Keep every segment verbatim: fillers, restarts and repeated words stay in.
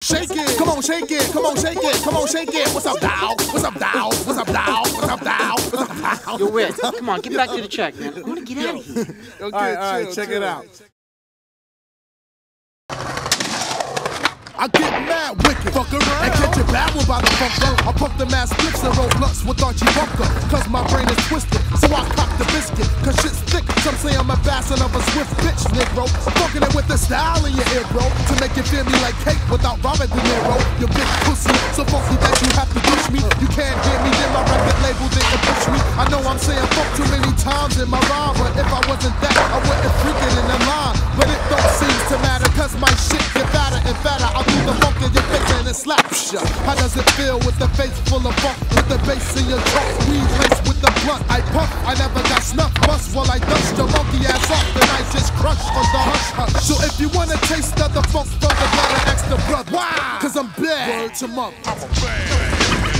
shake it. Come on, shake it. Come on, shake it. Come on, shake it. What's up, Dow? What's up, Dow? What's up, Dow? What's up, Dow? What's up, Dow? Yo, Red, come on, get back to the track, man. I want to get out of here. All right, all right, check it out. I get mad wicked, fuck around, and catch a bad one by the bunker. I pump the mass splits and roll blunts with Archie Bunker. Cause my brain is twisted, so I cop the biscuit. Cause shit's thick, some say I'm a bastard of a swift bitch, Negro. Fucking it with the style in your ear, bro. To make you feel me like cake without Robert De Niro. You big pussy, so funky that you have to push me. You can't hear me, then my record label didn't push me. I know I'm saying fuck too many times in my rhyme, but if I wasn't that, I wouldn't freak it in the line. But it don't seem to matter, cause my shit get fatter and fatter. I'll do the funk in your face and it slaps ya. How does it feel with the face full of funk? With the bass in your trunk, weed laced with the blunt. I puff, I never got snuff. Bust while I dust your monkey ass off, then I just crush for the hush hush. So if you want a taste of the funk from the blood, ask the brother. Why? Cause I'm bad. Word to mother. I'm a bad.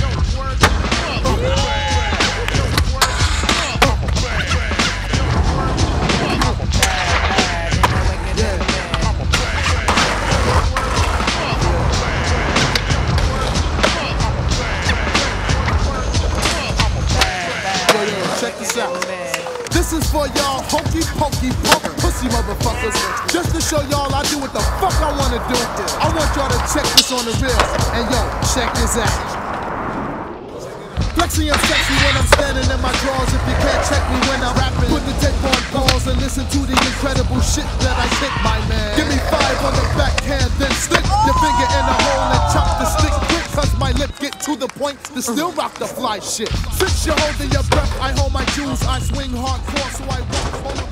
Check this out. This is for y'all hokey pokey punk pussy motherfuckers. Just to show y'all I do what the fuck I wanna do. I want y'all to check this on the real. And yo, check this out. Flexing I'm sexy when I'm standing in my drawers. If you can't check me when I'm rapping, put the tape on pause and listen to the incredible shit that I kick, my man. Give me five on the backhand, then stick your finger in the hole and chop the stick quick. Cause my lip get to the point to still rock the fly shit. Since you're holding your breath, I hold my jewels. I swing hardcore, so I walk.